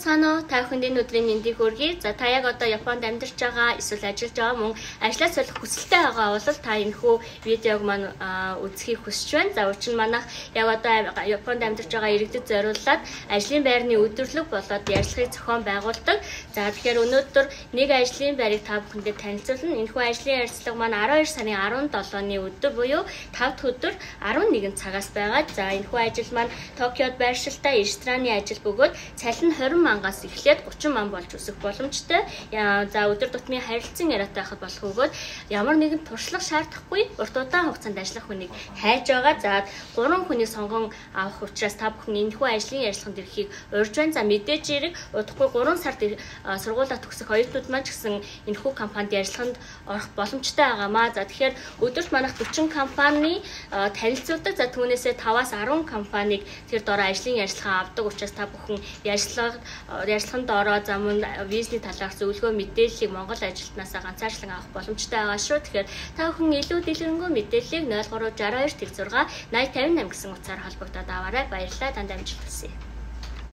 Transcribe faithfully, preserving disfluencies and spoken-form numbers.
Байцгаана уу? Та бүхэнд энэ өдрийн мэндийг хүргэе. За та яг одоо Японд амьдарч байгаа, эсвэл ажиллаж байгаа мөн ажлаас солих хүсэлтэй байгаа бол та энэхүү видеог маань үзхийг хүсэж байна. За учир нь манайх яг одоо Японд амьдарч байгаа иргэдэд зориуллаад ажлын байрны өдөрлөг болоод ярилцлагыг зохион байгуулдаг. За тэгэхээр өнөөдөр нэг ажлын байрыг та бүхэндээ танилцуулна. Энэхүү ажлын ярилцлага маань арван хоёр сарын арван долооны өдөр буюу тав дахь өдөр арван нэгэн цагаас байгаа. За энэхүү ажил маань Токиод байршилтай рестораны ажил бөгөөд цалин двадцать мангаас эхлээд тридцать мянган болж өсөх боломжтой. За өдөр тутмын харилцан яриатай хахад болох өгөөд ямар нэгэн туршлага шаардахгүй урт удаан хугацаанд ажиллах хүнийг хайж байгаа. За гурван хүнийг сонгон авах учраас та бүхэн энэхүү ажлын ярилцлаганд ирэхийг урьж байна. За мэдээж хэрэг удахгүй гурван сард сургуулаа төгсөх оюутнууд маань ч гэсэн энэхүү компанид ярилцлаганд орох боломжтой байгаамаа. За тэгэхээр өдөрт манайх forty компани танилцуулдаг. За түүнээсээ таваас арван компаниг тэр дороо ажлын ярилцлага авдаг учраас та бүхэн ярилцлага ярилцлаганд ороо за мөн визний талаарх зөвлөгөө мэдээллийг Монгол ажилтнаасаа ганцаарчлан авах боломжтой байгаа шүү. Тэгэхээр та бүхэн илүү дэлгэрэнгүй мэдээллийг ноль гурав шесть хоёр тэг зураг найман пятьдесят восемь гэсэн утсаар холбогдоод аваарай. Баярлалаа. Дандаа амжилт хүсье.